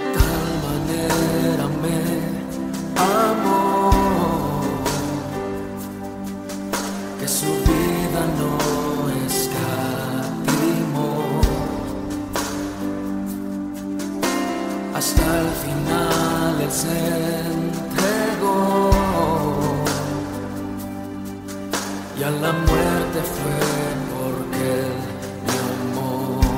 tal manera me amó que su vida no escatimó. Hasta el final Él se entregó y a la muerte fue porque Él me amó.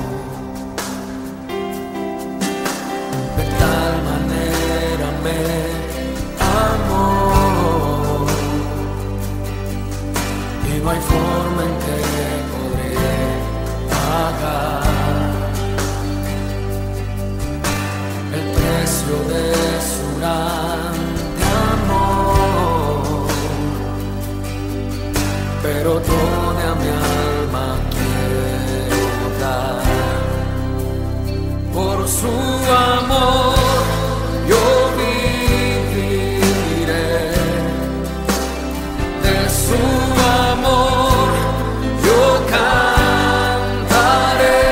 De tal manera me amó y no hay forma en que podré pagar el precio de su grande amor, pero toda mi alma quiero dar. Por su amor yo viviré, de su amor yo cantaré,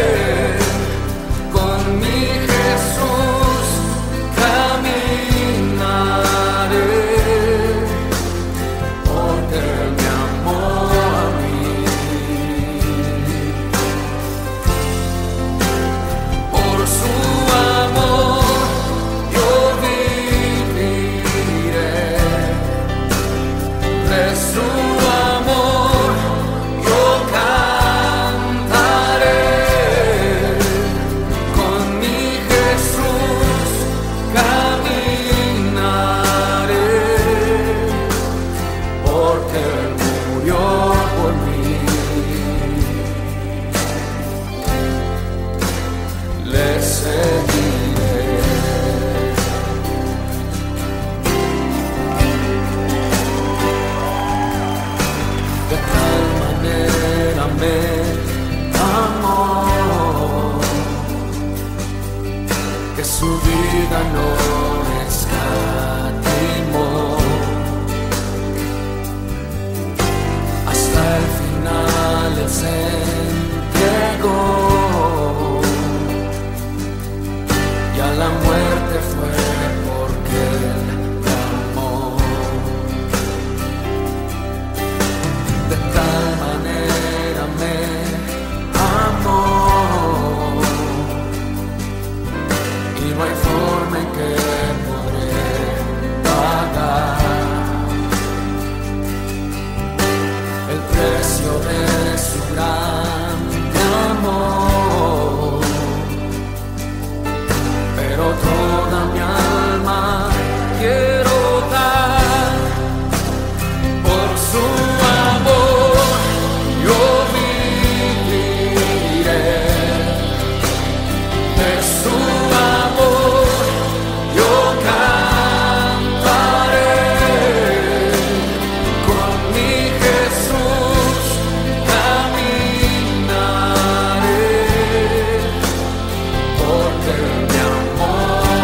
con mi Jesús caminaré, porque Él me amó a mí. Por su amor yo viviré, de su amor yo cantaré, con mi Jesús caminaré, porque Él murió por mí. Le seguiré. De tal manera me amó que su vida no escatimó. Hasta el final Él se entregó y a la muerte fue porque Él me amó. De tal manera me amó y no hay forma en que podré pagar el precio de su grande amor, pero toda mi alma quiero dar. Por su amor yo viviré, de su amor yo cantaré, con mi Jesús caminaré, porque Él me amó.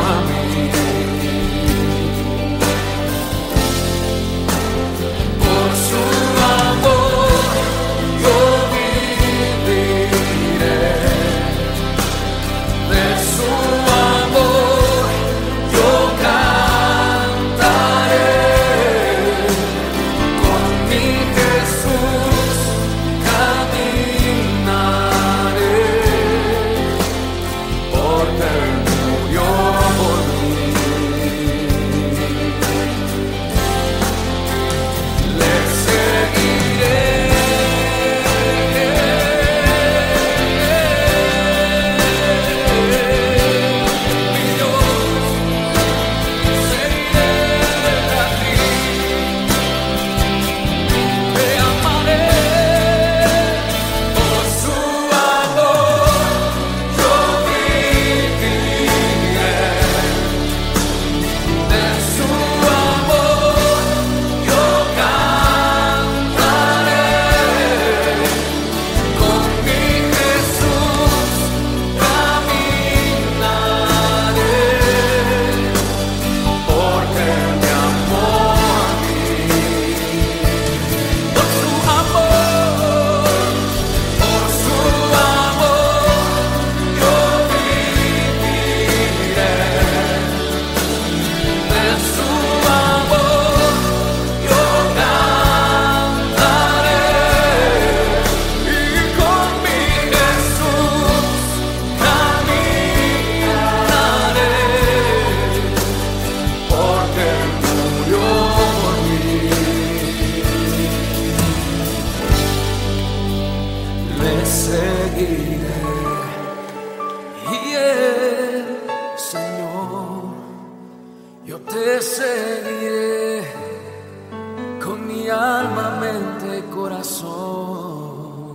te seguiré con mi alma, mente, corazón.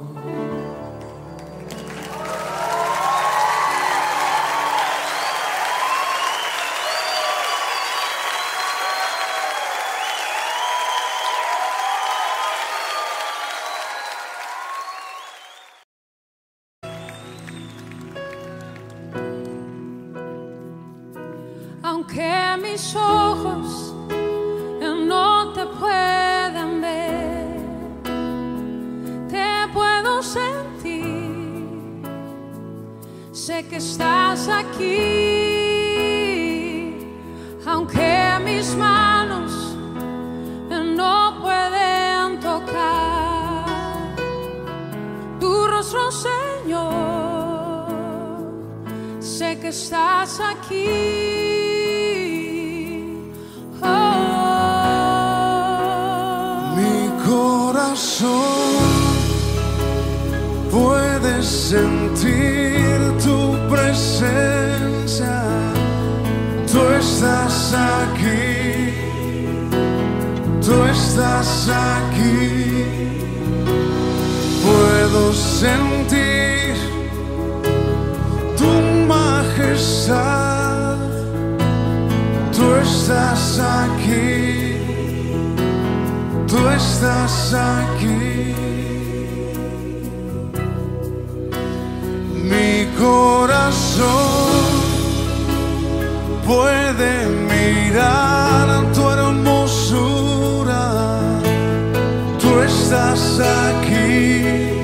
Aunque mis ojos no te puedan ver, te puedo sentir. Sé que estás aquí. Aunque mis manos no pueden tocar tu rostro, Señor, sé que estás aquí. Puedes sentir tu presencia, tú estás aquí, tú estás aquí. Puedo sentir tu majestad, tú estás aquí, tú estás aquí. Mi corazón puede mirar tu hermosura, tú estás aquí,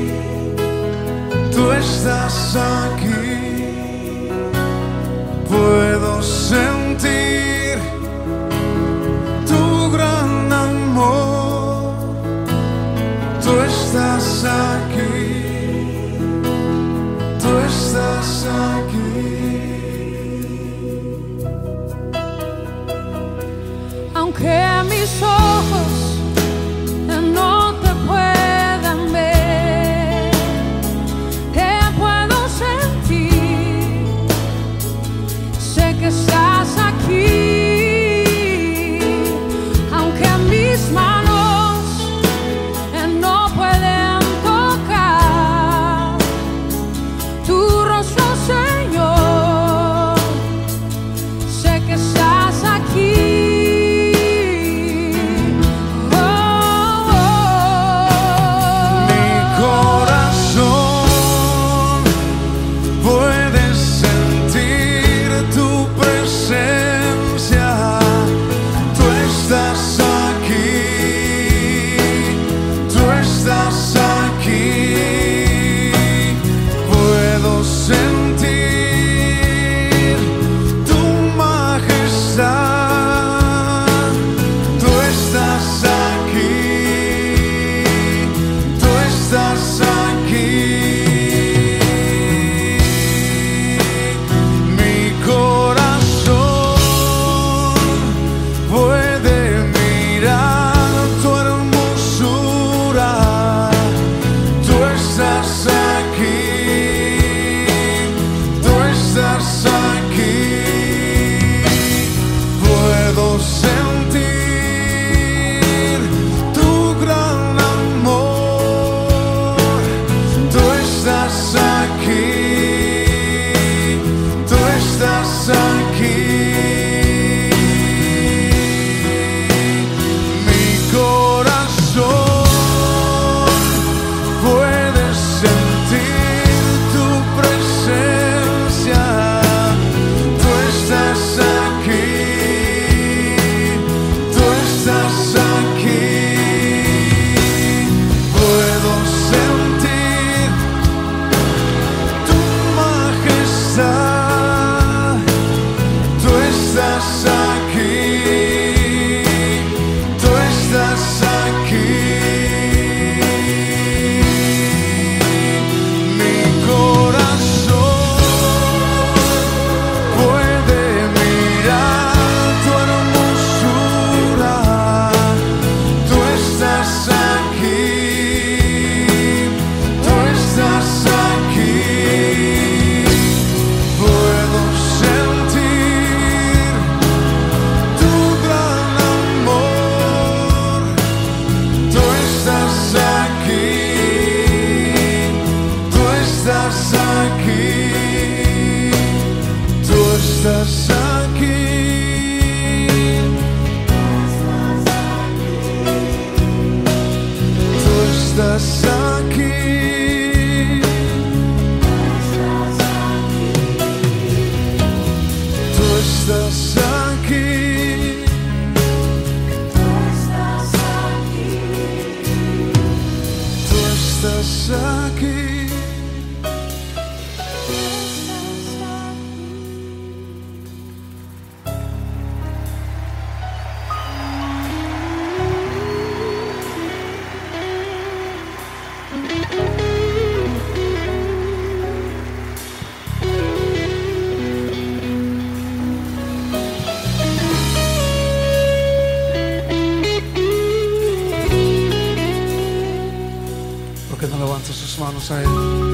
tú estás aquí. Puedo sentir tu gran amor, tú estás aquí, tú estás aquí. Aunque mis ojos no te puedan ver, te puedo sentir. Sé que estás aquí. Aunque mis manos no pueden tocar tu rostro, Señor, sé que estás aquí. estás aquí. Tú estás aquí. ¿Por qué no levanta sus manos a Él?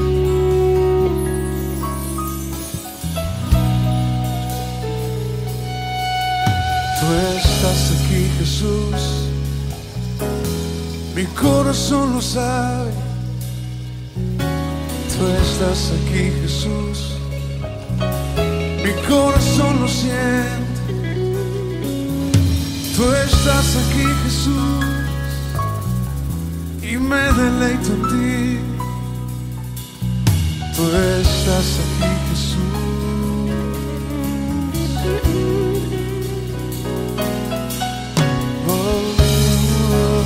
Tú estás aquí, Jesús. Mi corazón lo sabe. Tú estás aquí, Jesús. Mi corazón lo siente. Tú estás aquí, Jesús. Y me deleito en ti. Tú estás aquí, Jesús. Oh, oh.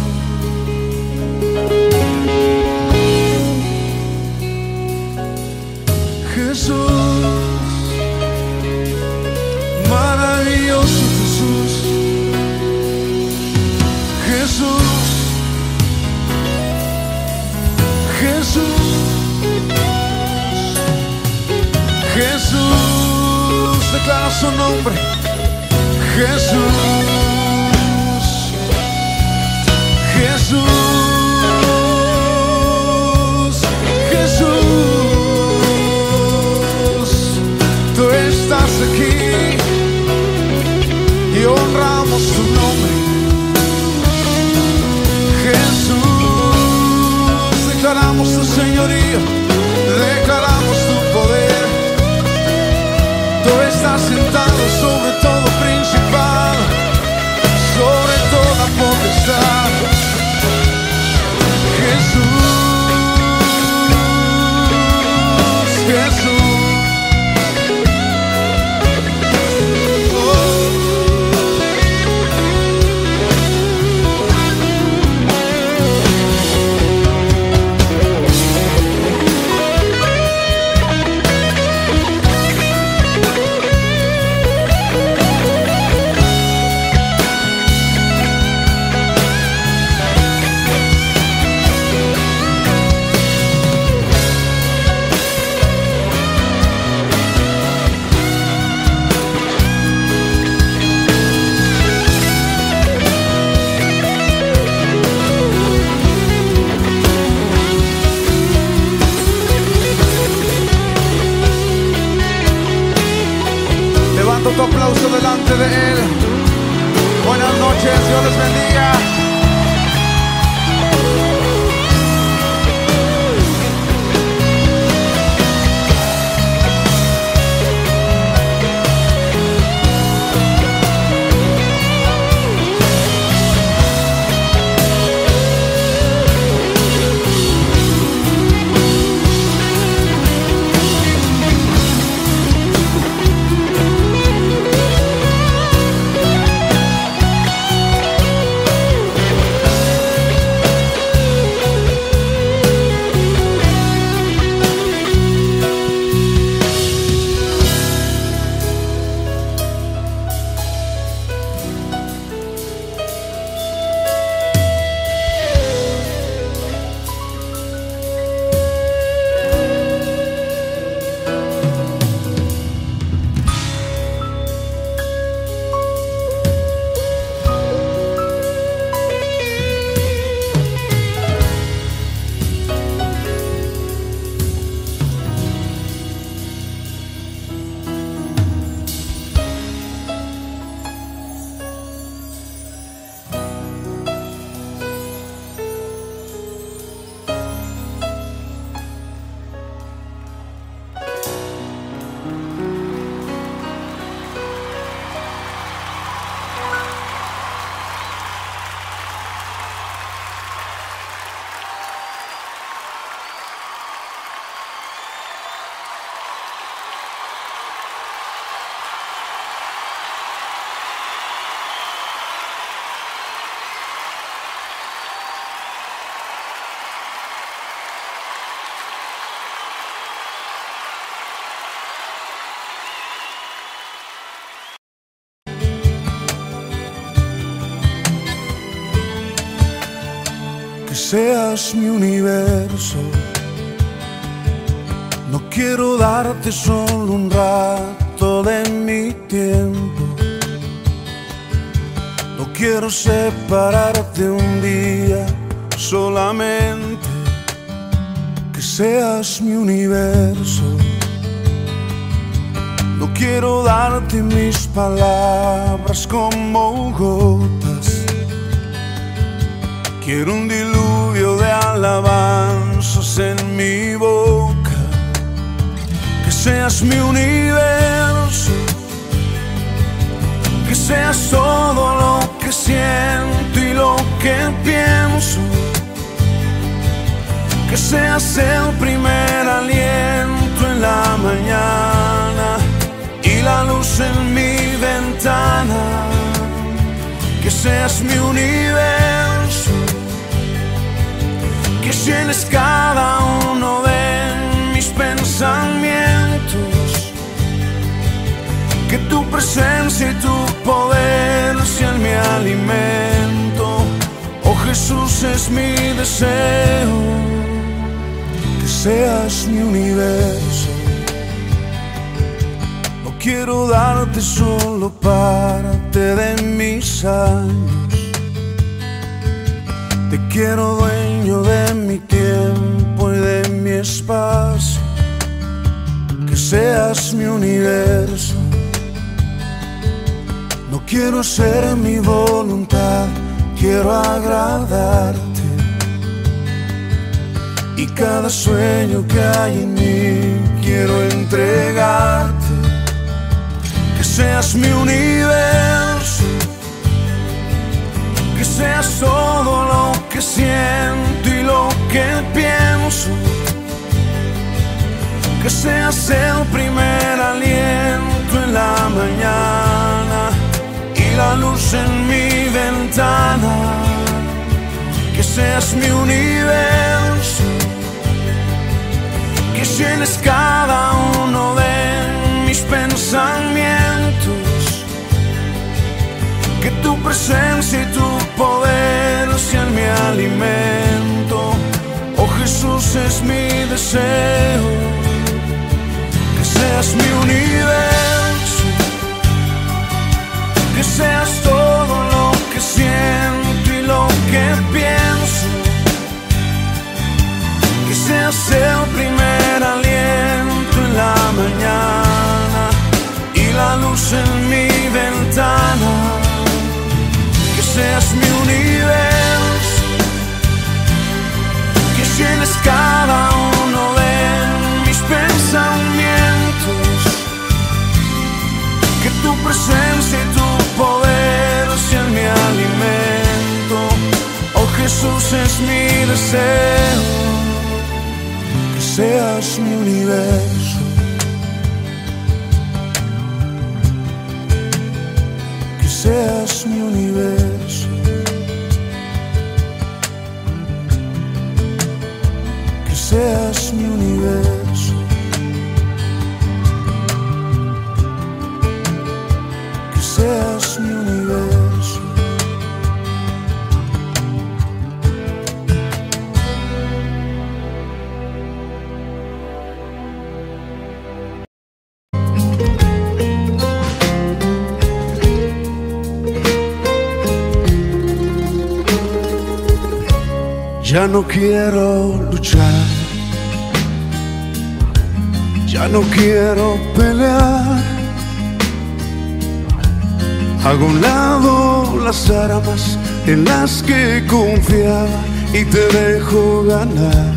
Jesús, maravilloso Jesús. Jesús, Jesús, Jesús, declara su nombre. Jesús, Jesús, Jesús, tú estás aquí y honramos tu nombre. Jesús, declaramos tu señorío, declaramos tu poder. Tú estás sentado sobre todo principado, sobre toda potestad. Jesús, Jesús. Tu aplauso delante de Él. Buenas noches, Dios les bendiga. seas mi universo. No quiero darte solo un rato de mi tiempo. No quiero separarte un día, solamente que seas mi universo. No quiero darte mis palabras como gotas. Quiero un diluvio de alabanzas en mi boca. Que seas mi universo. Que seas todo lo que siento y lo que pienso. Que seas el primer aliento en la mañana y la luz en mi ventana. Que seas mi universo. Que llenes cada uno de mis pensamientos. Que tu presencia y tu poder sean mi alimento. Oh Jesús, es mi deseo. Que seas mi universo. No quiero darte solo parte de mis años. Te quiero dueño de mi tiempo y de mi espacio. Que seas mi universo. No quiero hacer mi voluntad, quiero agradarte. Y cada sueño que hay en mí quiero entregarte. Que seas mi universo. Que seas todo lo que siento y lo que pienso. Que seas el primer aliento en la mañana y la luz en mi ventana. Que seas mi universo. Que llenes cada uno de mis pensamientos. Que tu presencia y tu poder sean mi alimento. Oh Jesús, es mi deseo. Que seas mi universo. Que seas todo lo que siento y lo que pienso. Que seas el primer aliento en la mañana y la luz en mi ventana. Que seas mi universo. Que llenes cada uno de mis pensamientos. Que tu presencia y tu poder sean mi alimento. Oh Jesús, es mi deseo. Que seas mi universo. Que seas mi universo. Que seas mi universo. Que seas mi universo. Ya no quiero luchar, ya no quiero pelear. Hago a un lado las armas en las que confiaba y te dejo ganar.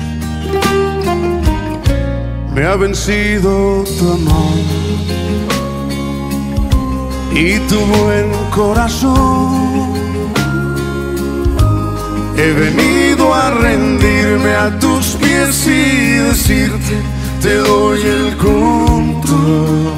Me ha vencido tu amor y tu buen corazón. He venido a rendirme a tus pies y decirte, te doy el control.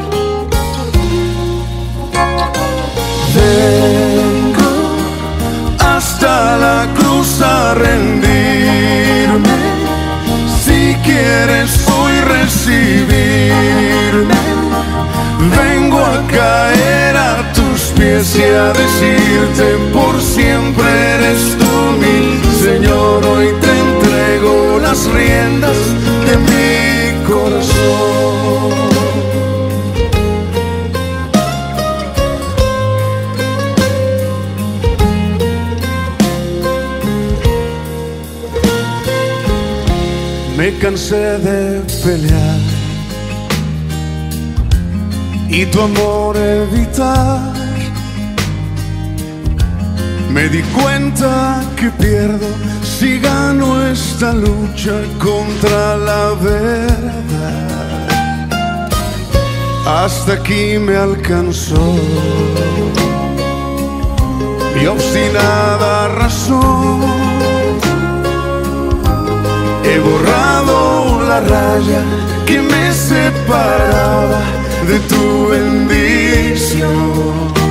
Vengo hasta la cruz a rendirme. Si quieres hoy recibirme, vengo a caer a tus pies y a decirte, por siempre eres tú mi Señor. Me cansé de pelear y tu amor evitar. Me di cuenta que pierdo si gano esta lucha contra la verdad. Hasta aquí me alcanzó mi obstinada razón. He borrado la raya que me separaba de tu bendición.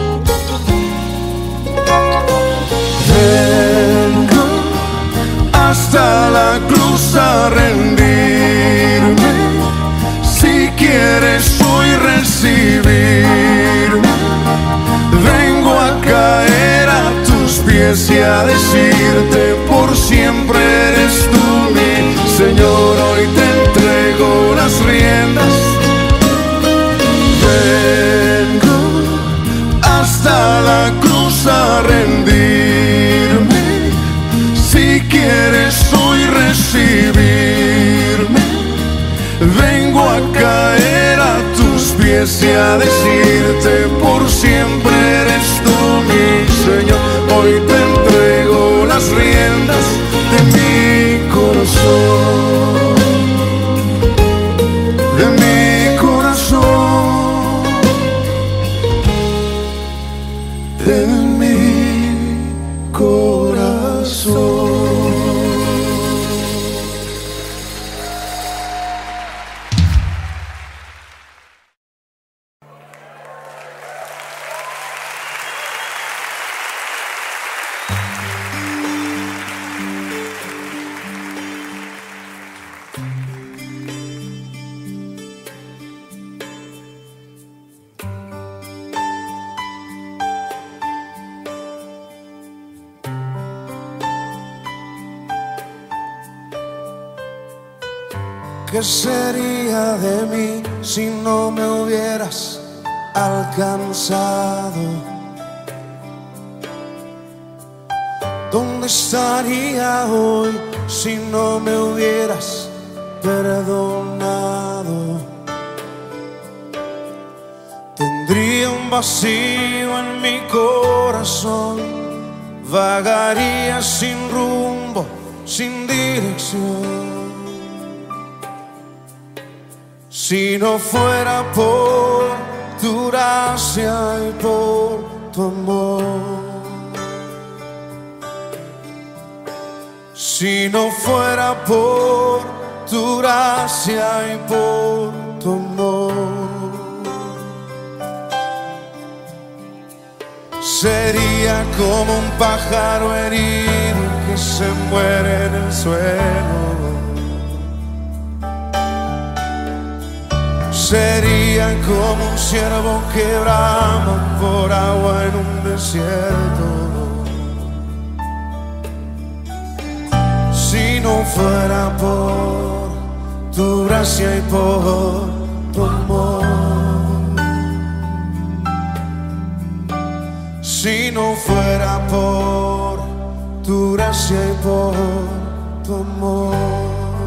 Vengo hasta la cruz a rendirme. Si quieres hoy recibirme, vengo a caer a tus pies y a decirte: por siempre eres tú mi Señor. Hoy te entrego las riendas. Vengo hasta la cruz a rendirme. Si quieres hoy recibirme, vengo a caer a tus pies y a decirte: por siempre eres tú mi Señor. Hoy te entrego las riendas de mi corazón, de mi corazón, de mi corazón. ¿Qué sería de mí si no me hubieras alcanzado? ¿Dónde estaría hoy si no me hubieras perdonado? Tendría un vacío en mi corazón, vagaría sin rumbo, sin dirección. Si no fuera por tu gracia y por tu amor, si no fuera por tu gracia y por tu amor, sería como un pájaro herido que se muere en el suelo. Sería como un ciervo que brama por agua en un desierto. Si no fuera por tu gracia y por tu amor, si no fuera por tu gracia y por tu amor,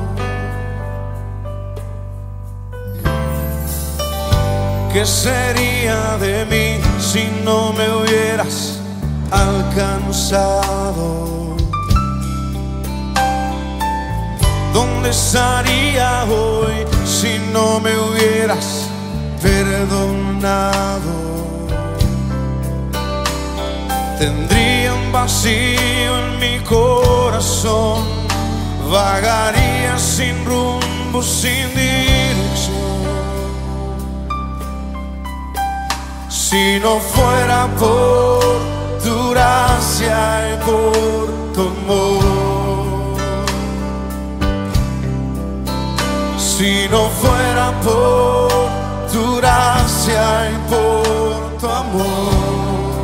¿qué sería de mí si no me hubieras alcanzado? ¿Dónde estaría hoy si no me hubieras perdonado? Tendría un vacío en mi corazón, vagaría sin rumbo, sin dirección. Si no fuera por tu gracia y por tu amor, si no fuera por tu gracia y por tu amor,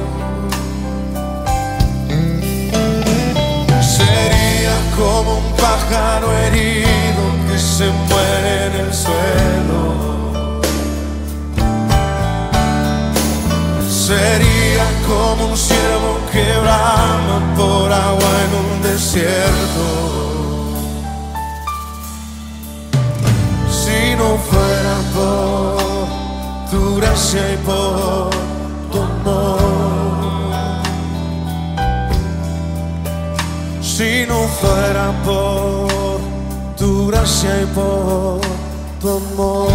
sería como un pájaro herido que se muere en el suelo. Sería como un ciervo que brama por agua en un desierto. no fuera por tu gracia y por tu amor, si no fuera por tu gracia y por tu amor.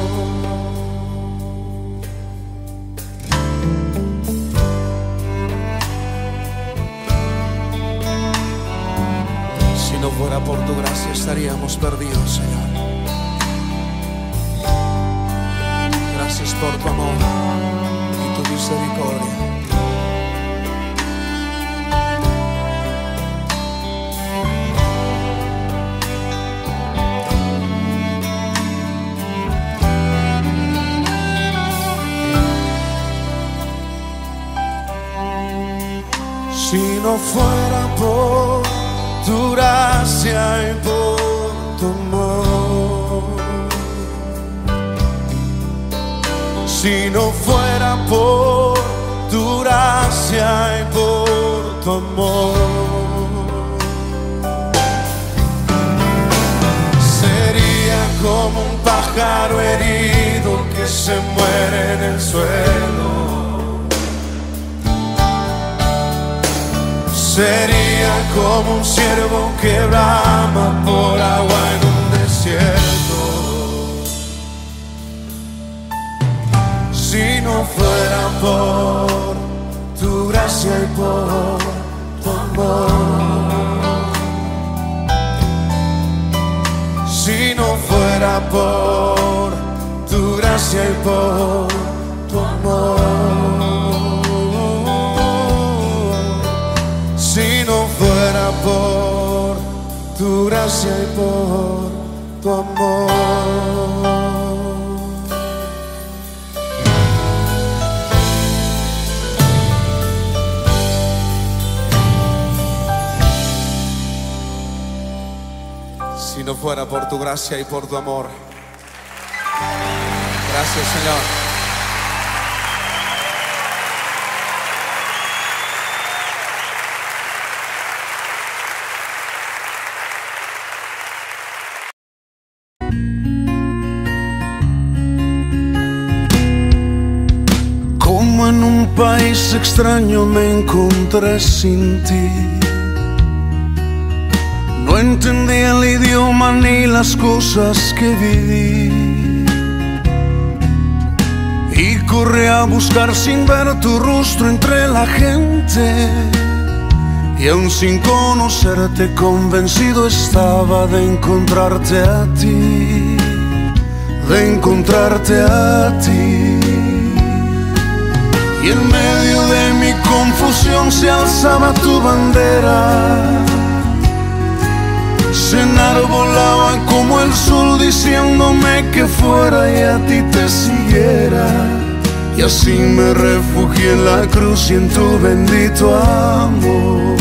Si no fuera por tu gracia estaríamos perdidos, Señor. Gracias por tu amor y tu misericordia. Si no fuera por tu gracia y por tu amor, si no fuera por tu gracia y por tu amor, sería como un pájaro herido que se muere en el suelo. Sería como un ciervo que brama por agua en un desierto. Si no fuera por tu gracia y por tu amor, si no fuera por tu gracia y por tu amor, si no fuera por tu gracia y por tu amor. Si no fuera por tu gracia y por tu amor. Gracias, Señor. En un país extraño me encontré sin ti. No entendía el idioma ni las cosas que viví, y corrí a buscar sin ver tu rostro entre la gente. Y aún sin conocerte, convencido estaba de encontrarte a ti, de encontrarte a ti. Y en medio de mi confusión se alzaba tu bandera, se enarbolaba como el sol diciéndome que fuera y a ti te siguiera. Y así me refugié en la cruz y en tu bendito amor.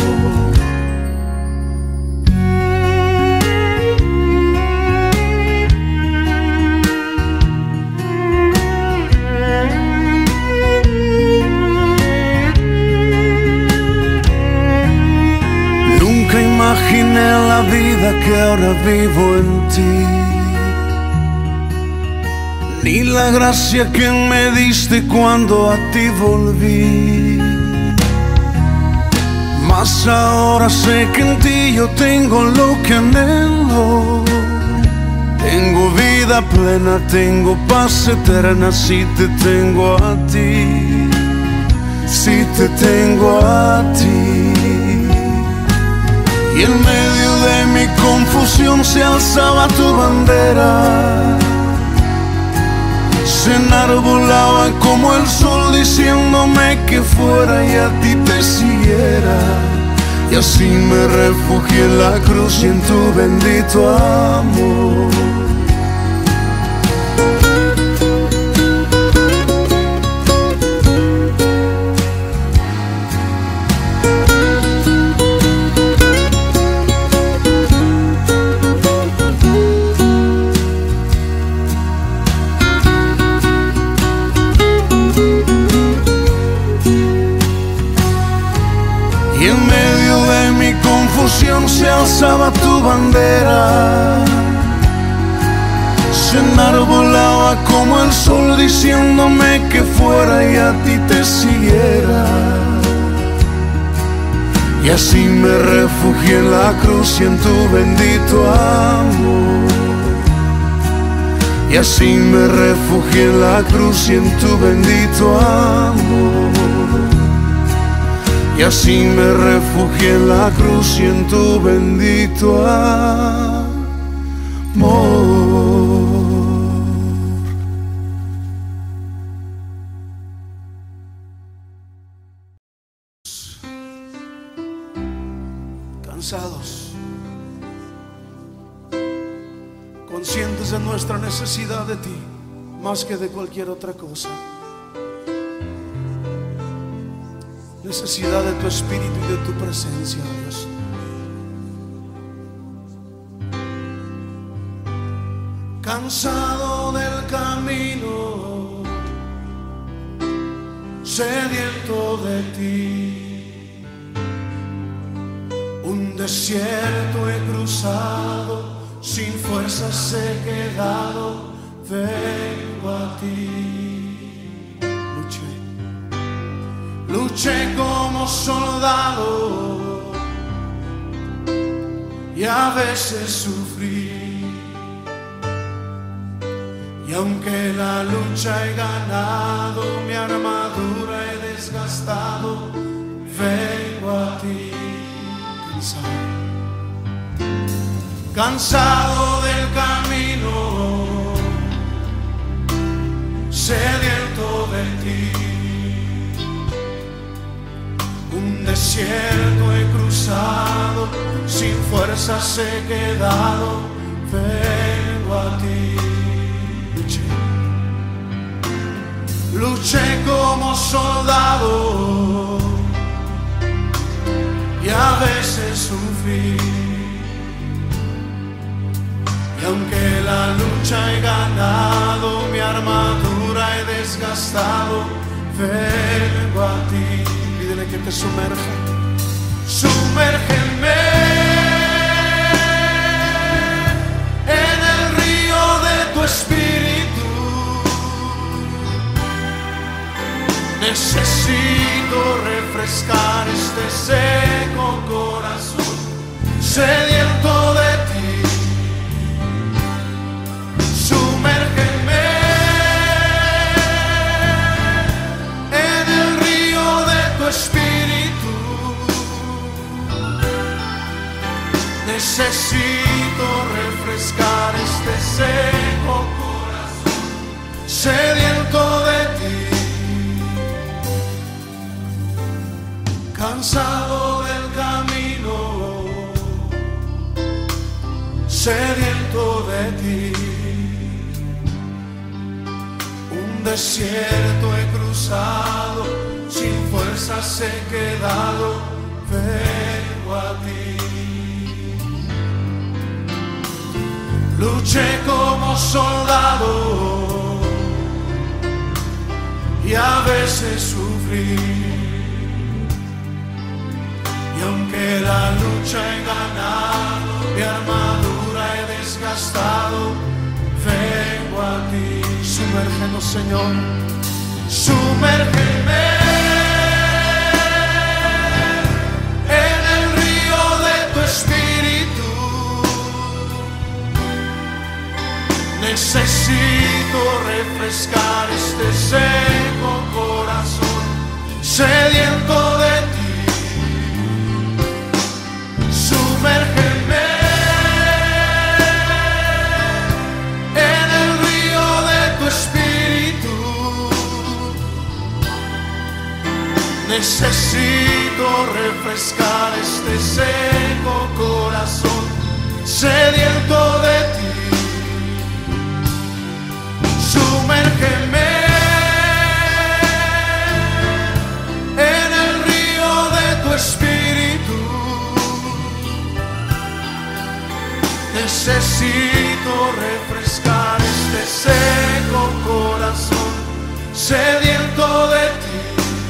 Imaginé la vida que ahora vivo en ti, ni la gracia que me diste cuando a ti volví. Mas ahora sé que en ti yo tengo lo que anhelo. Tengo vida plena, tengo paz eterna si te tengo a ti, si te tengo a ti. Y en medio de mi confusión se alzaba tu bandera, se enarbolaba como el sol diciéndome que fuera y a ti te siguiera. Y así me refugié en la cruz y en tu bendito amor. Y en medio de mi confusión se alzaba tu bandera, enarbolaba como el sol diciéndome que fuera y a ti te siguiera. Y así me refugié en la cruz y en tu bendito amor. Y así me refugié en la cruz y en tu bendito amor. Y así me refugié en la cruz y en tu bendito amor. Cansados, conscientes de nuestra necesidad de ti, más que de cualquier otra cosa. Necesidad de tu espíritu y de tu presencia, Dios. Cansado del camino, sediento de ti, un desierto he cruzado, sin fuerzas he quedado, vengo a ti. Luché como soldado y a veces sufrí. Y aunque la lucha he ganado, mi armadura he desgastado, vengo a ti. Cansado del camino, sediento de ti. Un desierto he cruzado, sin fuerzas he quedado, vengo a ti. Luché como soldado y a veces sufrí. Y aunque la lucha he ganado, mi armadura he desgastado, vengo a ti. Pídele que te sumerja. Sumérgeme en el río de tu espíritu. Necesito refrescar este seco corazón, sediento de ti. Sumérgeme en el río de tu espíritu. Necesito refrescar este seco corazón, sediento de ti. Cansado del camino, sediento de ti. Un desierto he cruzado, sin fuerzas he quedado, vengo a ti. Luché como soldado y a veces sufrí. Y aunque la lucha he ganado, mi armadura he desgastado, vengo a ti. Sumérgenos, Señor, sumérgeme en el río de tu espíritu. Necesito refrescar este seco corazón, sediento de ti. Sumérgeme en el río de tu espíritu. Necesito refrescar este seco corazón, sediento de ti. Sumérgeme en el río de tu espíritu. Necesito refrescar este seco corazón, sediento de ti.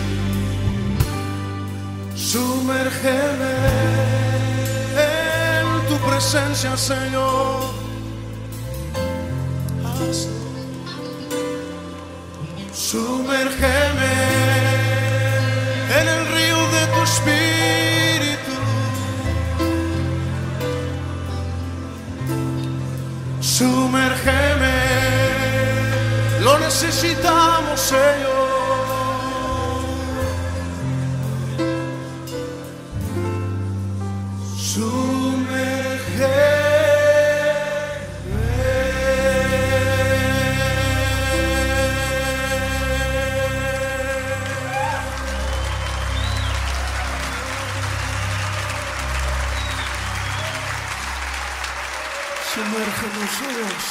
Sumérgeme en tu presencia, Señor. Sumérgeme en el río de tu espíritu. Sumérgeme, lo necesitamos, Señor. Sumérgenos, Dios.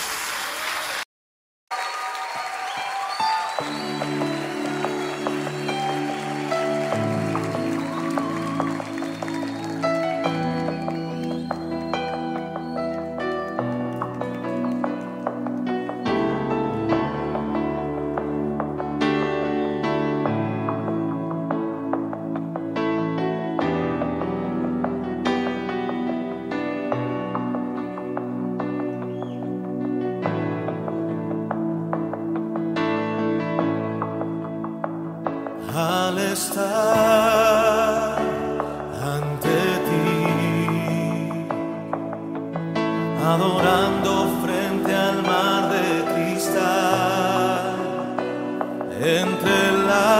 Al estar ante ti, adorando frente al mar de cristal, entre la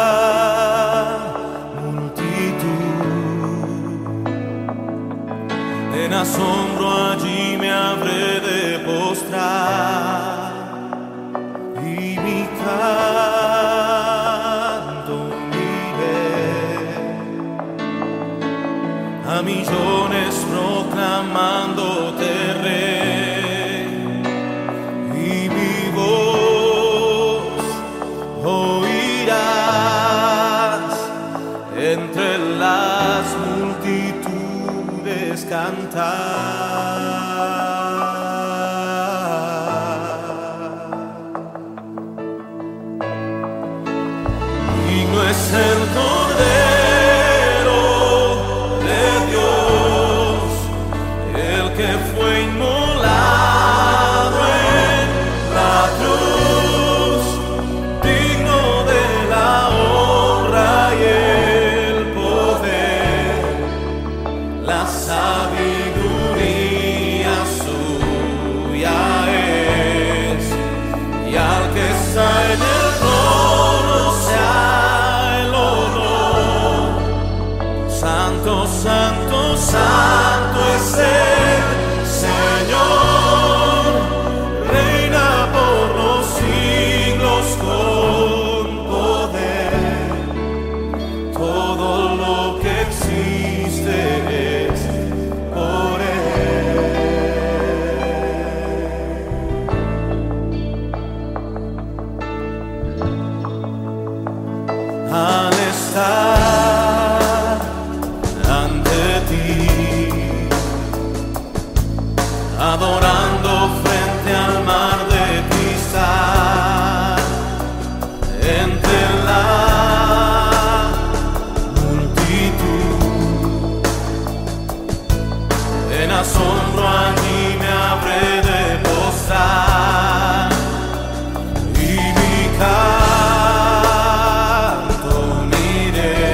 multitud, en asombro allí me habré de postrar y mi a millones proclamándote Rey, y mi voz oirás entre las multitudes cantar. Digno es el Cordero que fue inmolado en la cruz, digno de la honra y el poder, la sabiduría suya es, y al que está en el trono sea el honor. Santo, santo, santo es Él. Al estar ante ti, adorando frente al mar de cristal, entre la multitud, en asombro allí me habré de postrar y mi canto uniré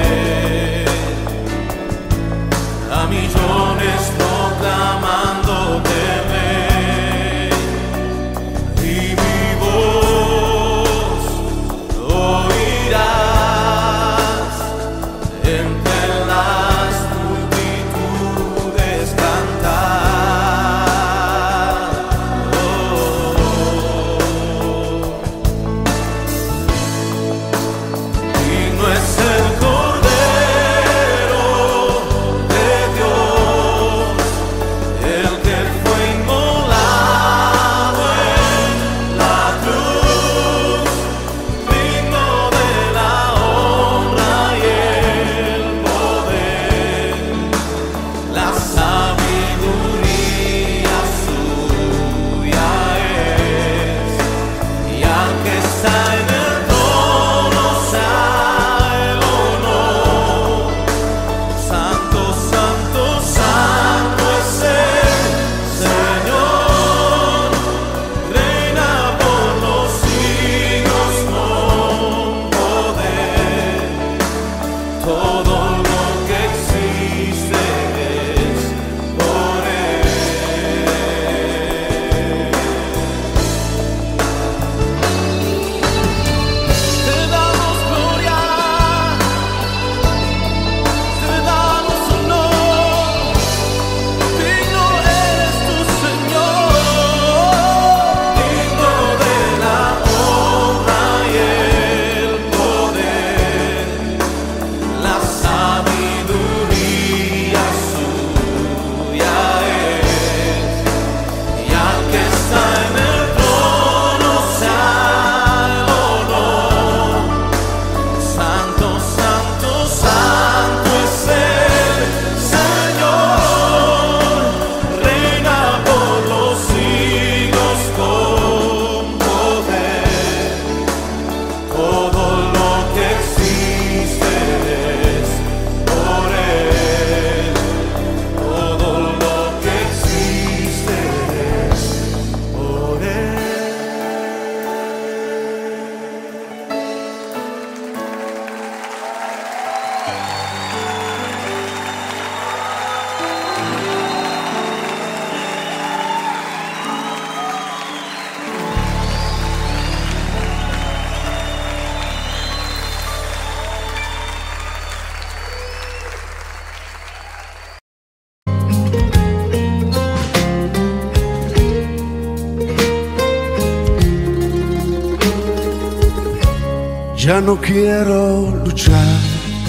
Ya no quiero luchar,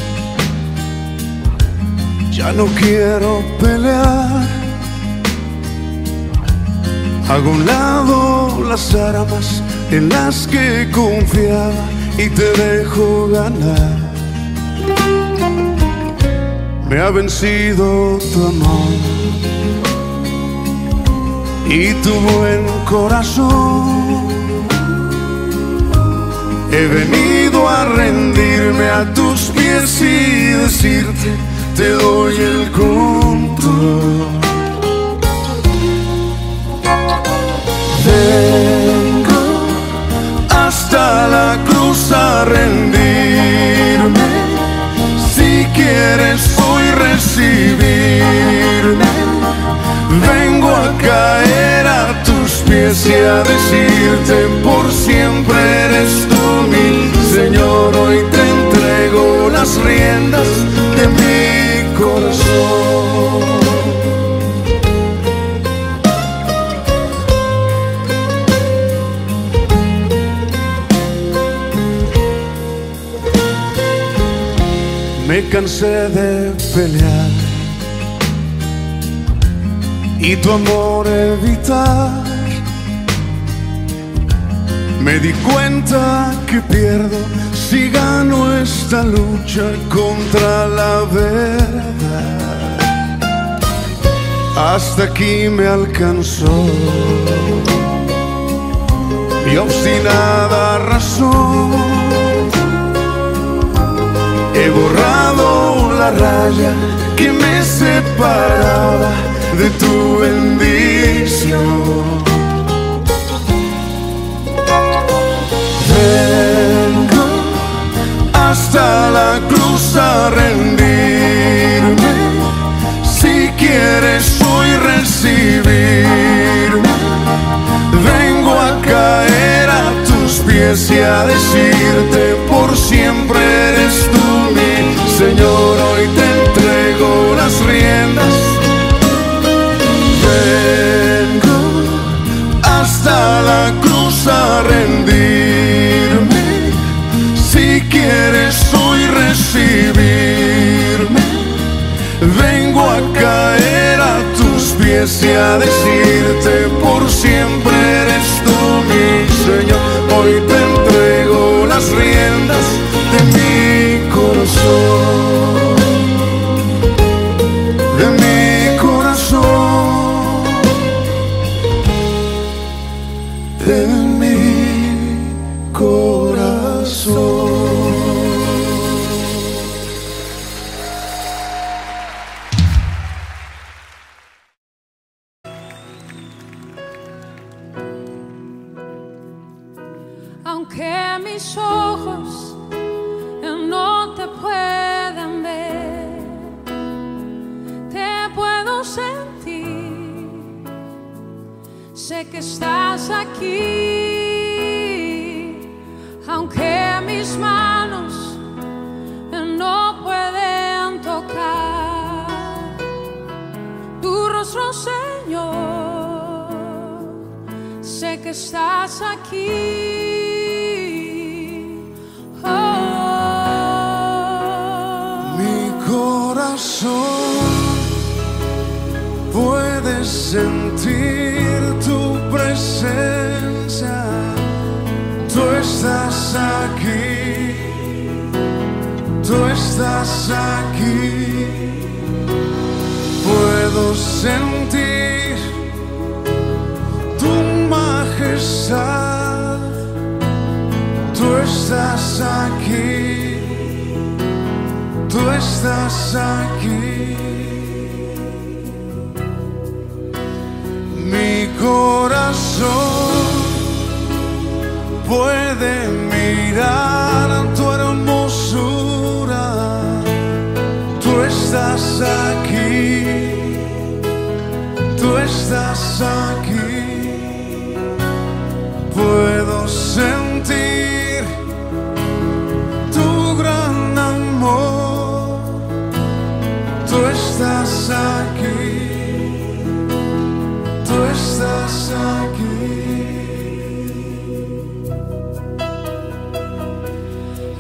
ya no quiero pelear. Hago a un lado las armas en las que confiaba y te dejo ganar. Me ha vencido tu amor y tu buen corazón. He venido a rendirme a tus pies y decirte, te doy el control. Vengo hasta la cruz a rendirme. Si quieres hoy recibirme, vengo a caer a tus pies y a decirte, por siempre eres tú mi Señor. Hoy te entrego las riendas de mi corazón. Me cansé de pelear y tu amor evitar. Me di cuenta que pierdo si gano esta lucha contra la verdad. Hasta aquí me alcanzó mi obstinada razón. He borrado la raya que me separaba de tu bendición. Vengo hasta la cruz a rendirme. Si quieres hoy recibirme, vengo a caer a tus pies y a decirte, por siempre eres tú mi Señor. Hoy te entrego las riendas. Vengo hasta la cruz a rendirme. Si quieres hoy recibirme, vengo a caer a tus pies y a decirte, por siempre eres tú mi Señor. Hoy te entrego las riendas de mi corazón, de mi corazón, de mi corazón. Aunque mis ojos no te puedan ver, te puedo sentir. Sé que estás aquí. Aunque mis manos no pueden tocar tu rostro, Señor, sé que estás aquí. Puedes sentir tu presencia. Tú estás aquí, tú estás aquí. Puedo sentir tu majestad. Tú estás aquí, tú estás aquí. Mi corazón puede mirar tu hermosura. Tú estás aquí, tú estás aquí. Puedo sentir tu gran amor. Tú estás aquí, tú estás aquí.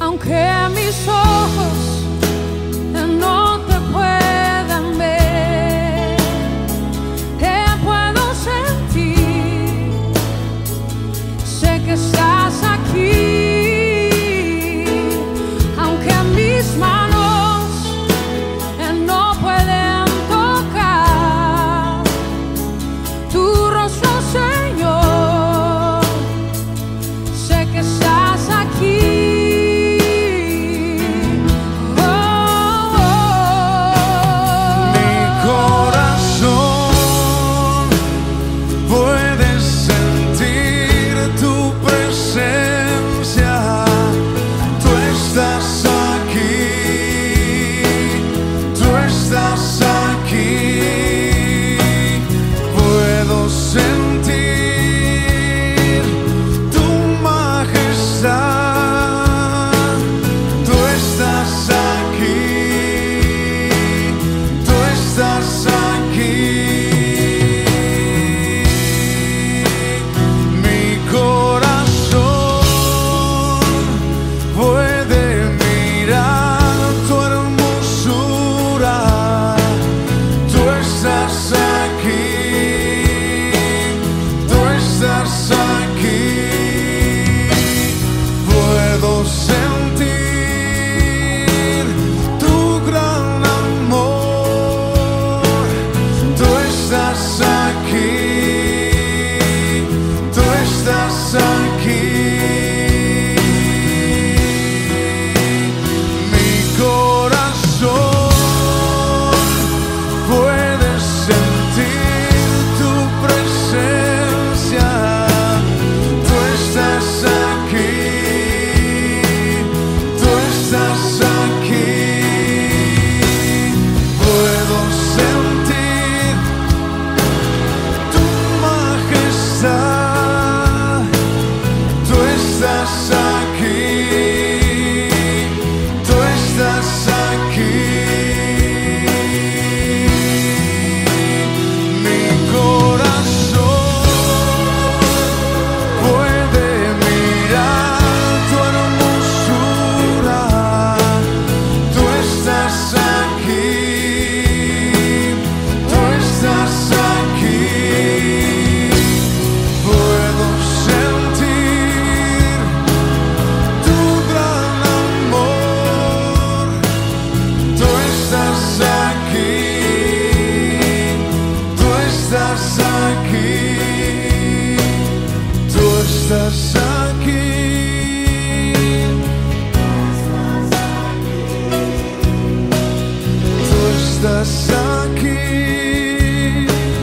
estás aquí.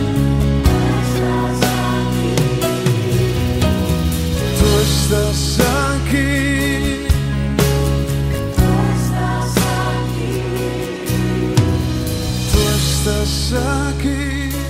Tú estás aquí. Tú estás aquí.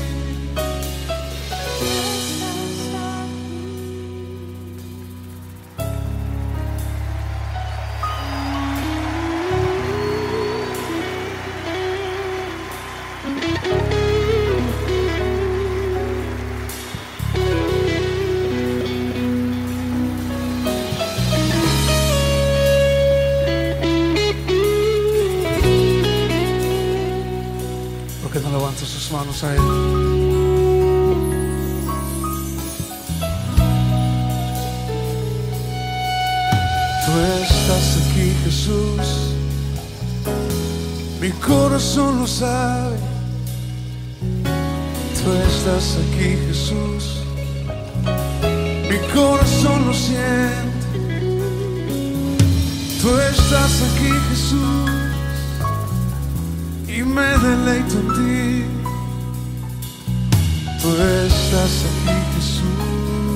¿Por qué no levanta sus manos a Él? Tú estás aquí, Jesús. Mi corazón lo sabe. Tú estás aquí, Jesús. Mi corazón lo siente. Tú estás aquí, Jesús. Y me deleito en ti. Tú estás aquí, Jesús.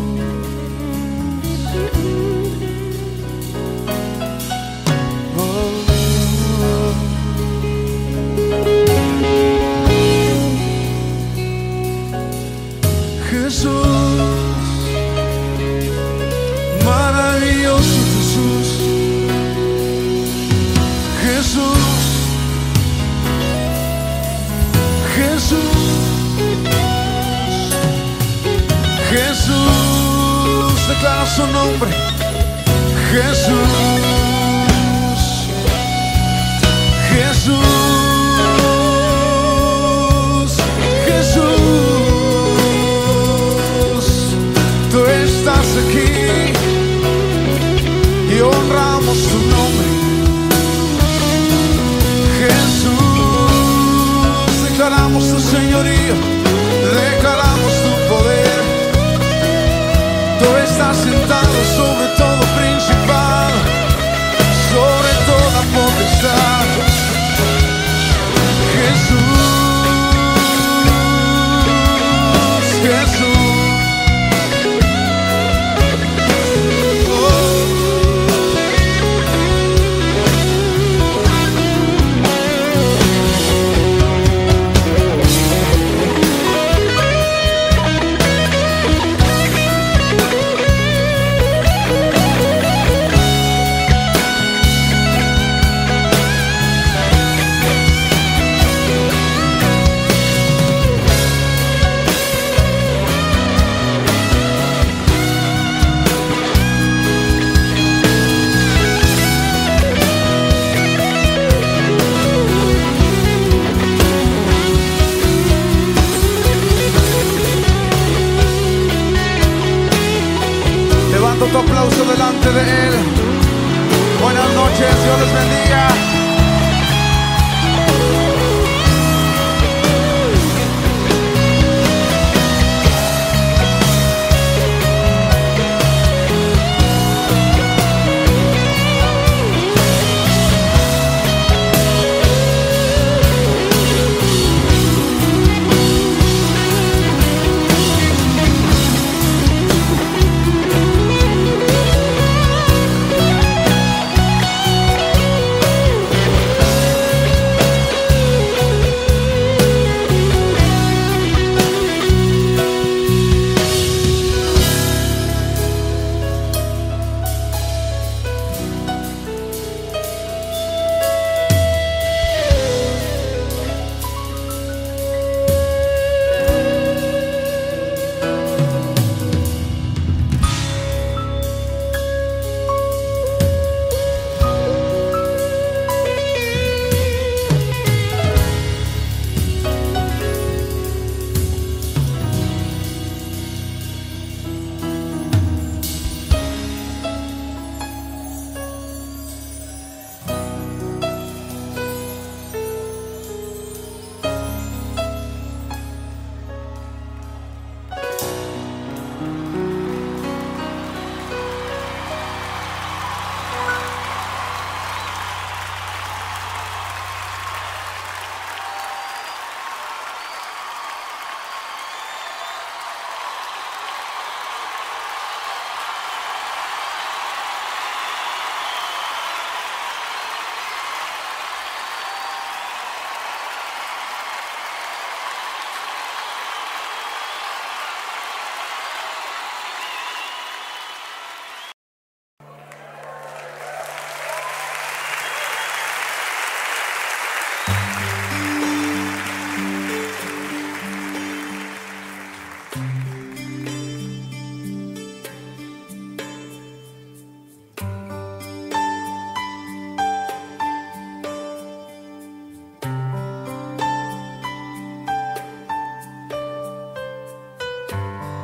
Oh, oh. Jesús, maravilloso Jesús. Jesús, Jesús, Jesús, declara su nombre. Jesús, Jesús, Jesús, tú estás aquí y honramos tu nombre. Jesús, declaramos tu señorío, declaramos tu poder. Tú estás sentado sobre todo principal.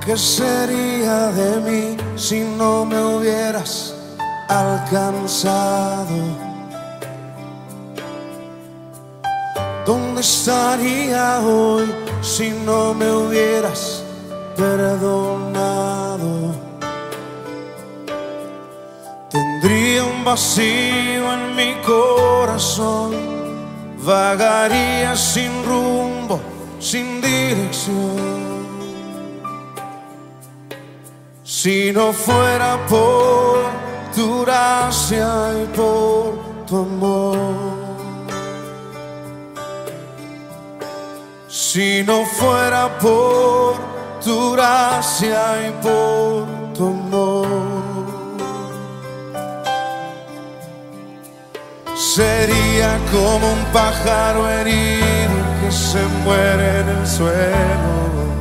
¿Qué sería de mí si no me hubieras alcanzado? ¿Dónde estaría hoy si no me hubieras perdonado? Tendría un vacío en mi corazón, vagaría sin rumbo, sin dirección. Si no fuera por tu gracia y por tu amor. Si no fuera por tu gracia y por tu amor, sería como un pájaro herido que se muere en el suelo.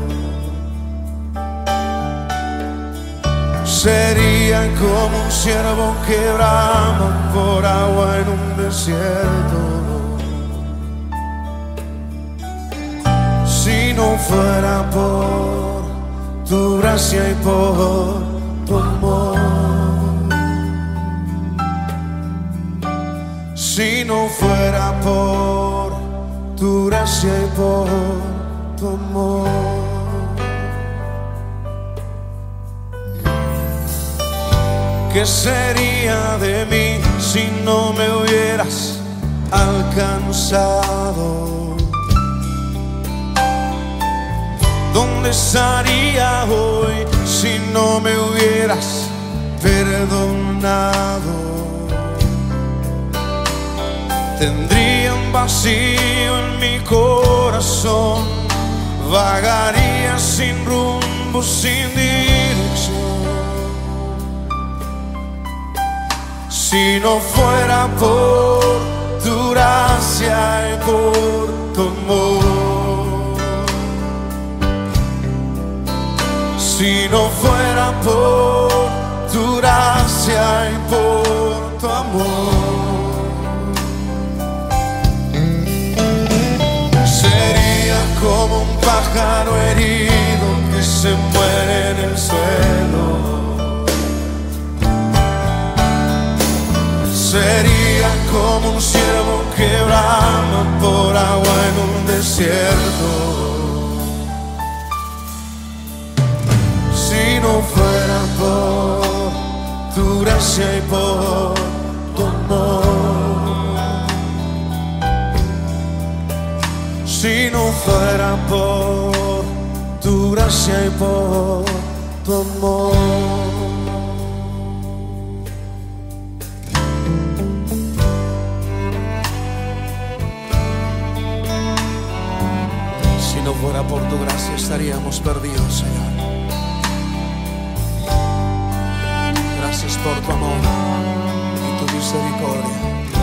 Sería como un ciervo que brama por agua en un desierto. Si no fuera por tu gracia y por tu amor. Si no fuera por tu gracia y por tu amor. ¿Qué sería de mí si no me hubieras alcanzado? ¿Dónde estaría hoy si no me hubieras perdonado? Tendría un vacío en mi corazón, vagaría sin rumbo, sin dirección. Si no fuera por tu gracia y por tu amor. Si no fuera por tu gracia y por tu amor, sería como un pájaro herido que se muere en el suelo. Sería como un ciervo que brama por agua en un desierto. Si no fuera por tu gracia y por tu amor. Si no fuera por tu gracia y por tu amor. Si no fuera por tu gracia estaríamos perdidos, Señor. Gracias por tu amor y tu misericordia.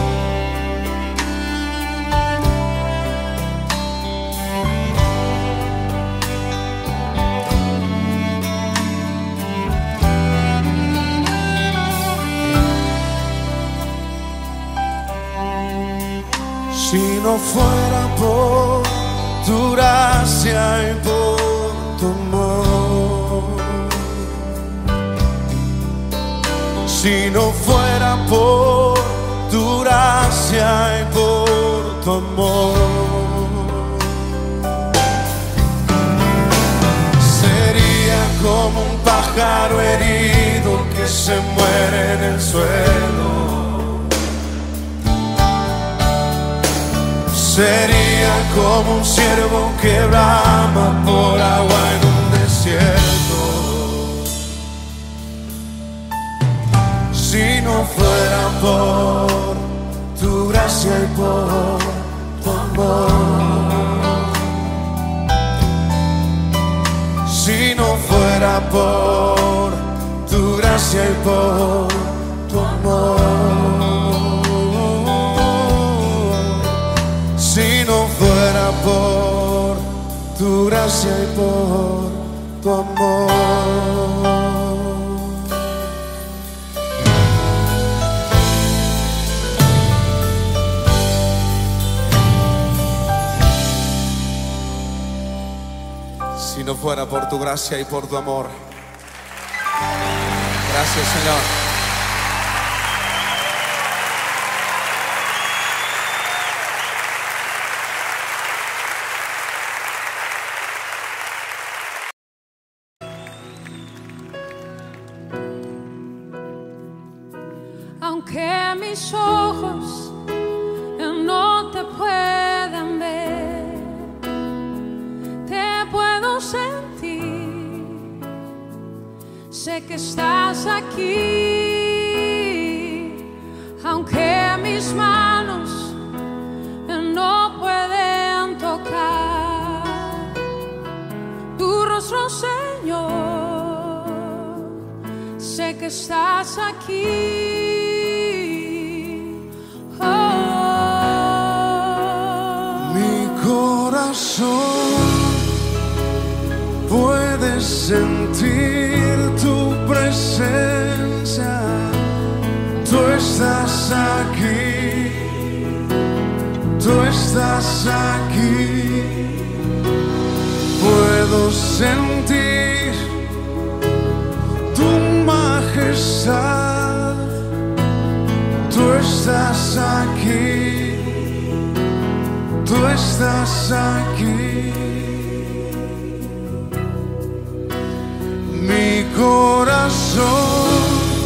Si no fuera por tu gracia y por tu amor. Si no fuera por tu gracia y por tu amor. Sería como un pájaro herido que se muere en el suelo. Sería como un ciervo que brama por agua en un desierto. Si no fuera por tu gracia y por tu amor. Si no fuera por tu gracia y por tu amor. Si no fuera por tu gracia y por tu amor. Si si no fuera por tu gracia y por tu amor. Gracias, Señor. Aunque mis ojos no te puedan ver, te puedo sentir. Sé que estás aquí. Aunque mis manos no pueden tocar tu rostro, Señor, sé que estás aquí. Puedes sentir tu presencia, tú estás aquí, tú estás aquí. Puedo sentir tu majestad, tú estás aquí, tú estás aquí. Mi corazón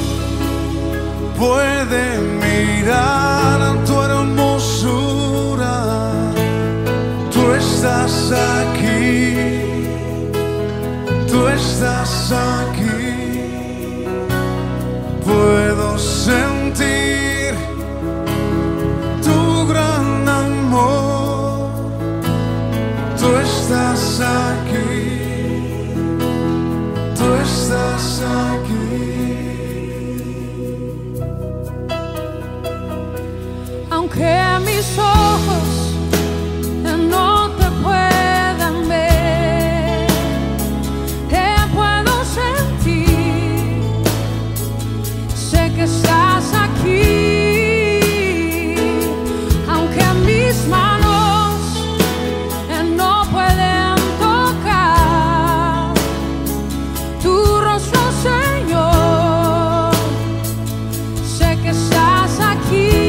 puede mirar tu hermosura, tú estás aquí, tú estás aquí. Puedo sentir tu gran amor, tú estás aquí. Tú estás aquí. Aunque mis ojos no te puedan ver, te puedo sentir. Sé que estás aquí. Aunque mis manos no pueden tocar tu rostro, Señor, sé que estás aquí.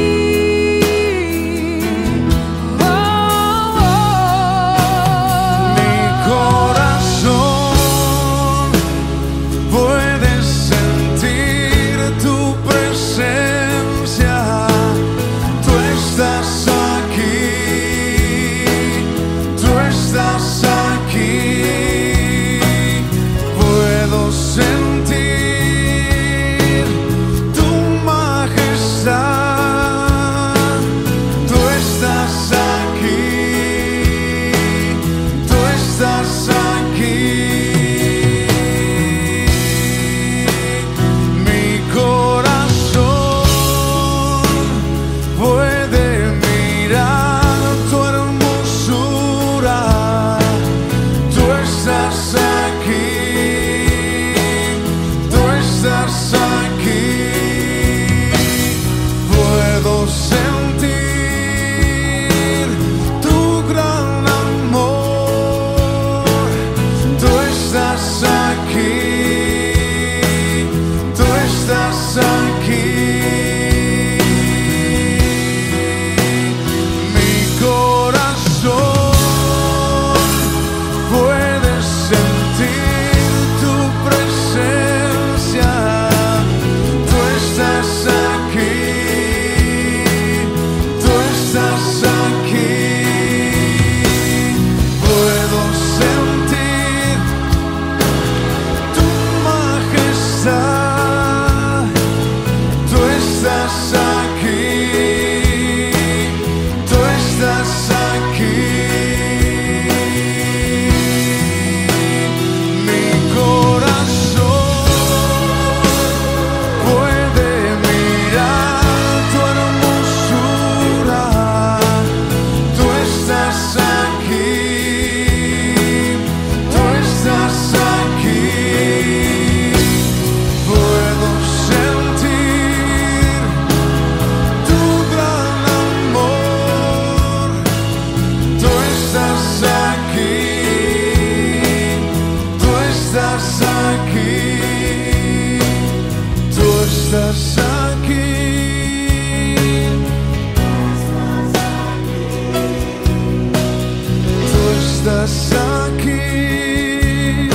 estás aquí.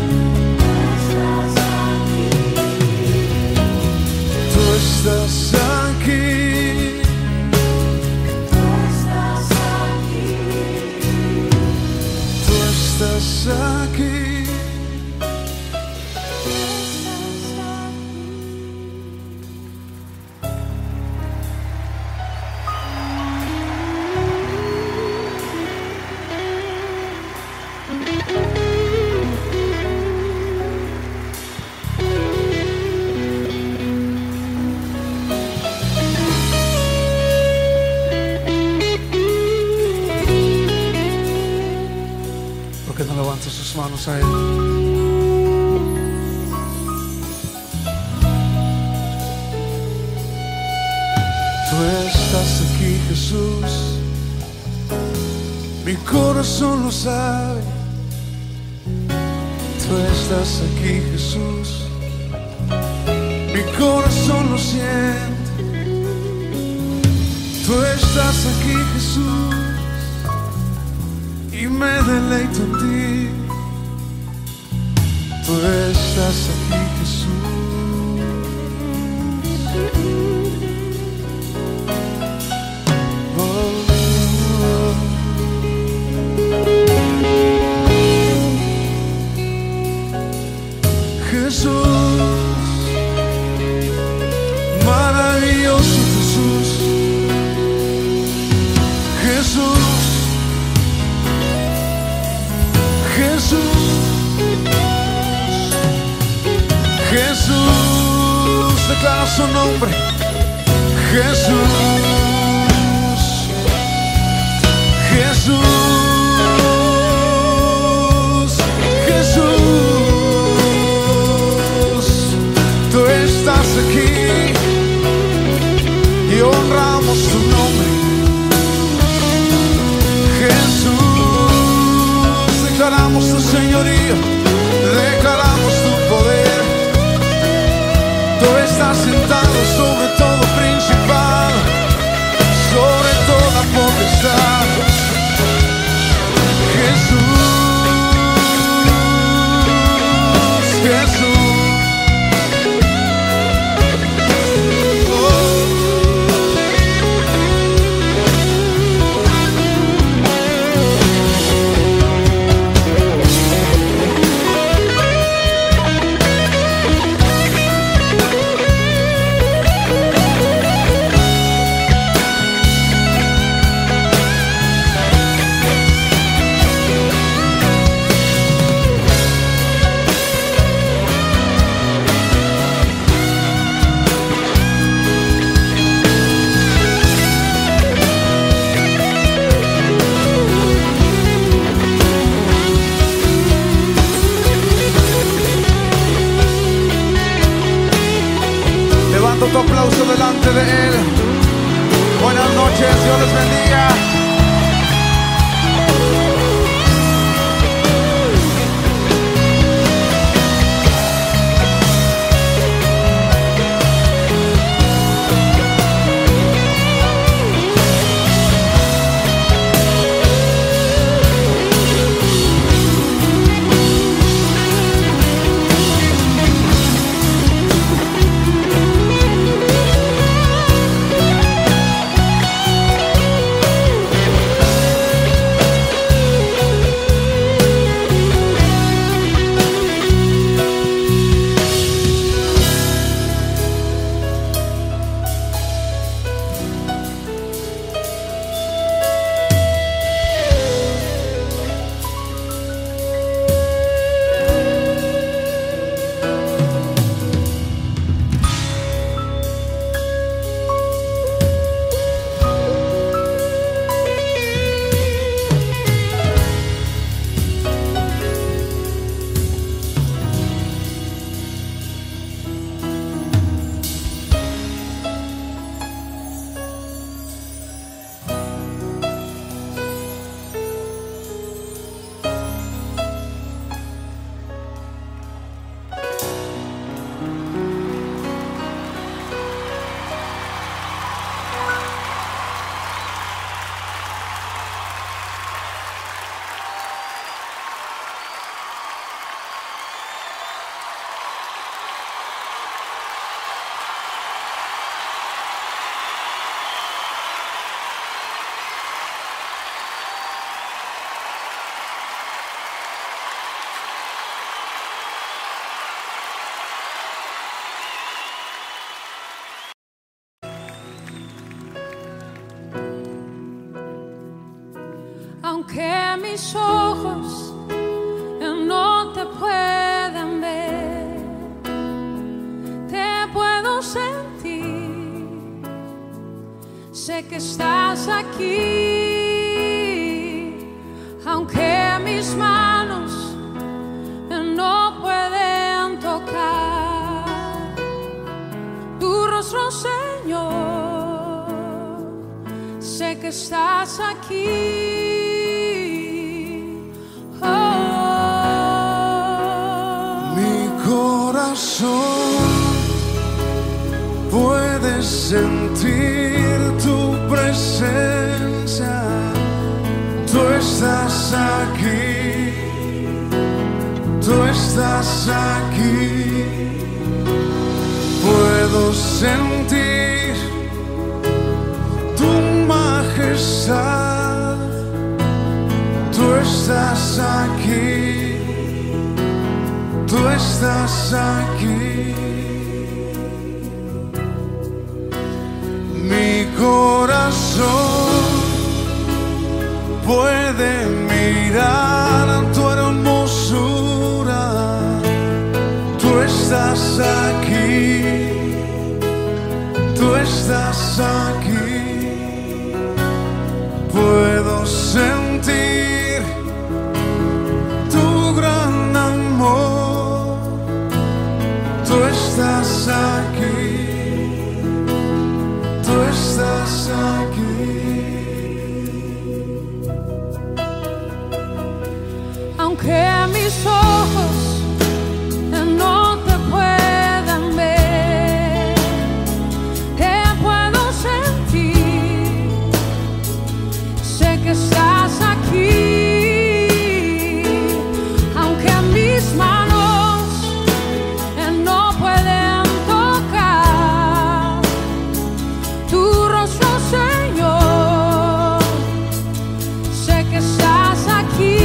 Tú estás aquí. Tú estás aquí. ¿Por qué no levanta sus manos a Él? Tú estás aquí, Jesús. Mi corazón lo sabe. Tú estás aquí, Jesús. Mi corazón lo siente. Tú estás aquí, Jesús. Y me deleito en ti. Tú estás aquí, Jesús. Oh, oh. Jesús, maravilloso Jesús. Jesús, Jesús, Jesús, declara su nombre. Jesús, Jesús, Jesús, tú estás aquí y honramos tu nombre. Jesús, declaramos tu señorío, declaramos tu poder. Tú estás sentado sobre todo principal aunque mis ojos no te puedan ver, te puedo sentir, sé que estás aquí, aunque mis manos no pueden tocar tu rostro, Señor, sé que estás aquí. Puedes sentir tu presencia, tú estás aquí, tú estás aquí. Puedo sentir tu majestad, tú estás aquí, tú estás aquí. Mi corazón puede mirar tu hermosura, tú estás aquí, tú estás aquí. Puedo sentir tu gran amor, tú estás aquí, tú estás aquí. Aunque mis ojos no te puedan ver, te puedo sentir, sé que estás aquí, aunque mis manos no pueden tocar tu rostro, Señor, sé que estás aquí.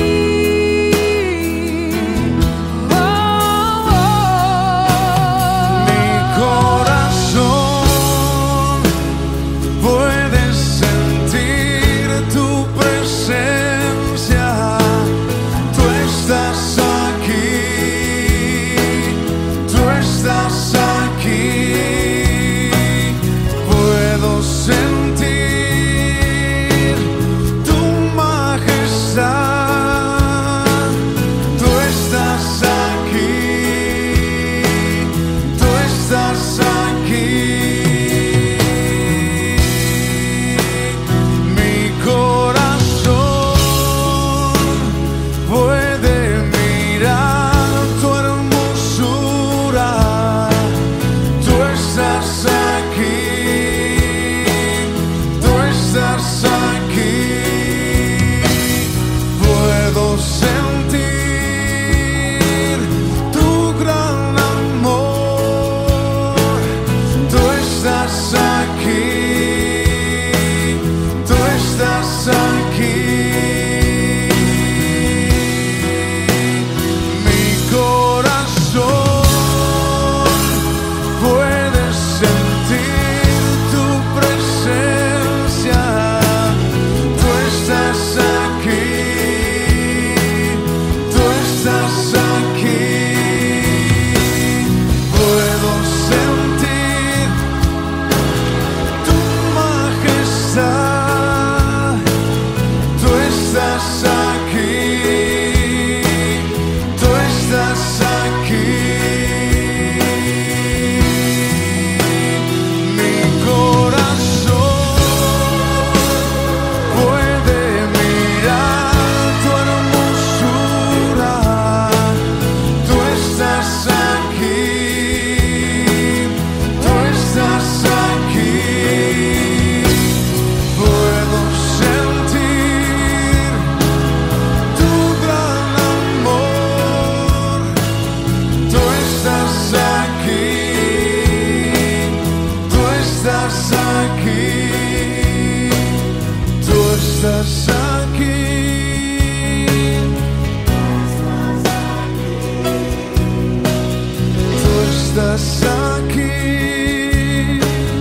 estás aquí.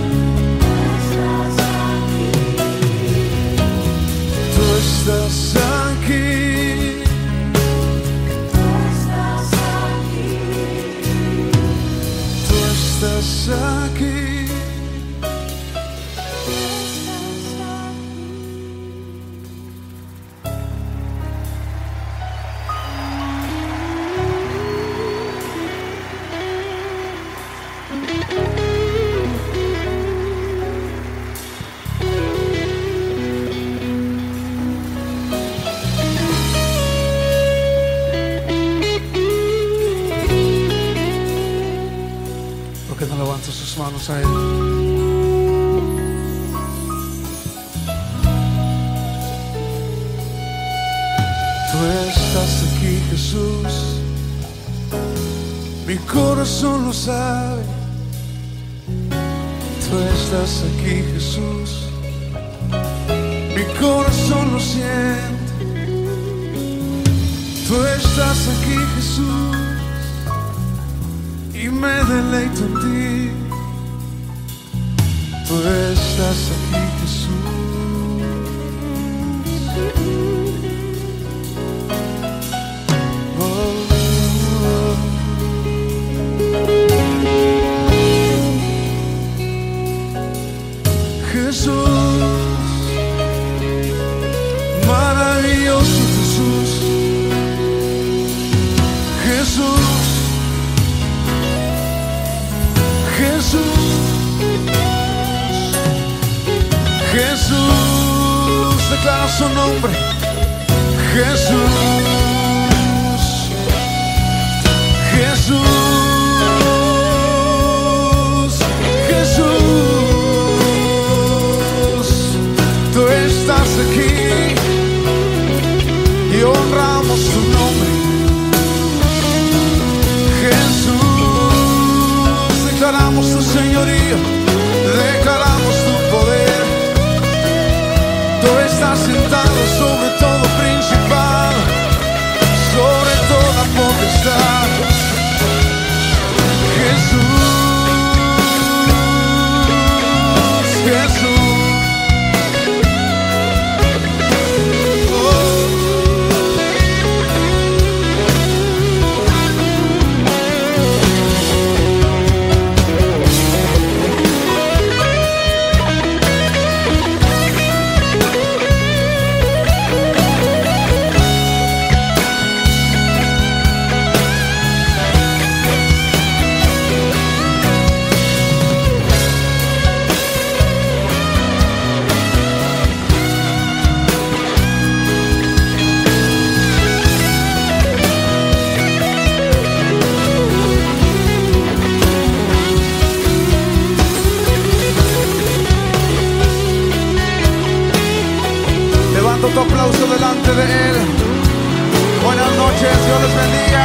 Tú estás aquí. acercarnos a Él. Tú estás aquí, Jesús, mi corazón lo sabe. Tú estás aquí, Jesús, mi corazón lo siente. Tú estás aquí, Jesús, y me deleito en ti. Tú estás aquí, Jesús. Jesús, maravilloso Jesús, Jesús, Jesús, Jesús, declara su nombre, Jesús, Jesús, Jesús, tú estás aquí y honramos tu nombre, Jesús, declaramos tu señorío, declaramos tu poder. Tú estás sentado sobre todo principado, sobre toda potestad. Jesús, Jesús. Tu aplauso delante de Él. Buenas noches, Dios les bendiga.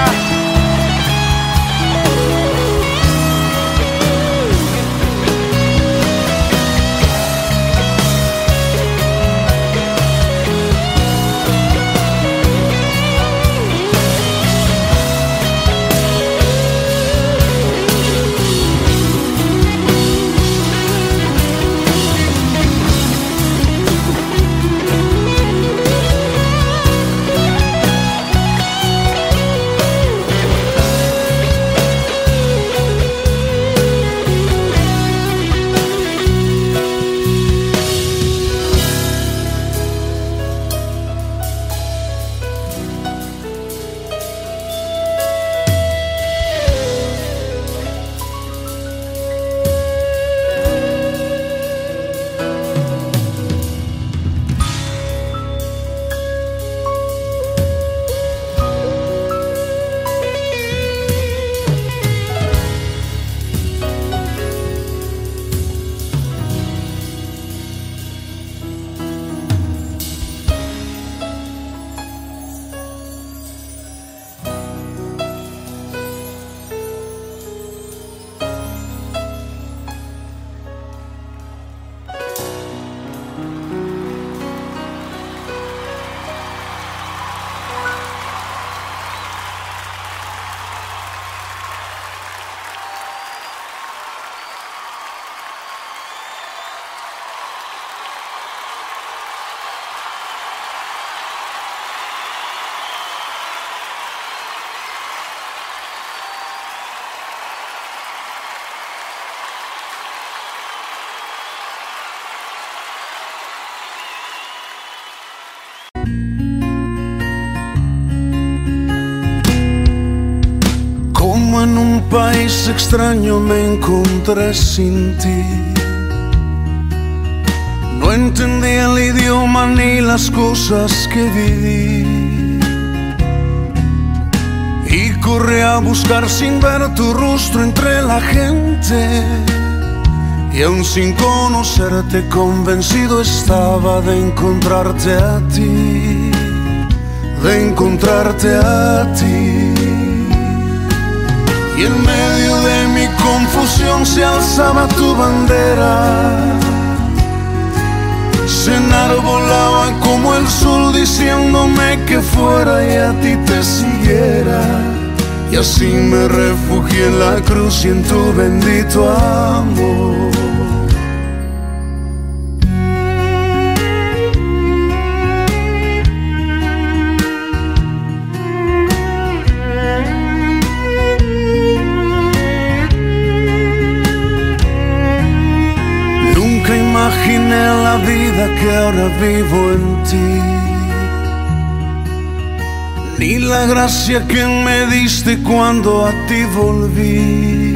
En un país extraño me encontré sin ti. No entendía el idioma ni las cosas que viví, y corrí a buscar sin ver tu rostro entre la gente. Y aún sin conocerte convencido estaba de encontrarte a ti, de encontrarte a ti. Y en medio de mi confusión se alzaba tu bandera, se enarbolaba como el sol diciéndome que fuera y a ti te siguiera. Y así me refugié en la cruz y en tu bendito amor. Nunca imaginé la vida que ahora vivo en ti, ni la gracia que me diste cuando a ti volví.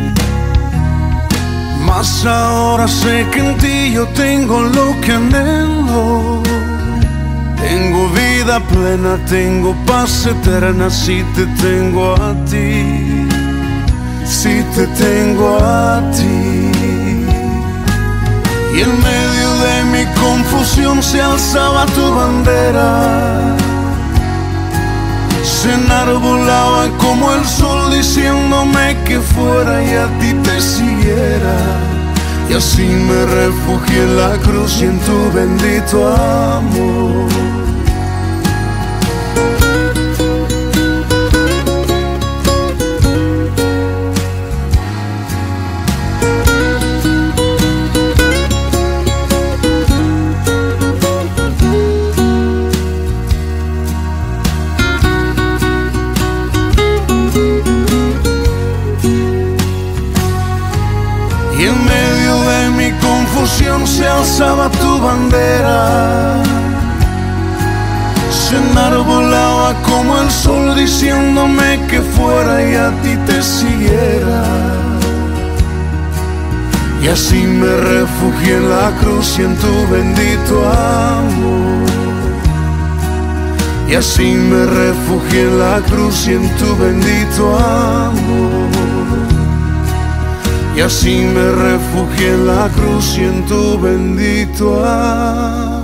Mas ahora sé que en ti yo tengo lo que anhelo. Tengo vida plena, tengo paz eterna si te tengo a ti, si te tengo a ti. Y en medio de mi confusión se alzaba tu bandera, se enarbolaba como el sol diciéndome que fuera y a ti te siguiera. Y así me refugié en la cruz y en tu bendito amor. Y en medio de mi confusión se alzaba tu bandera, se enarbolaba como el sol diciéndome que fuera y a ti te siguiera. Y así me refugié en la cruz y en tu bendito amor. Y así me refugié en la cruz y en tu bendito amor. Y así me refugié en la cruz y en tu bendito amor.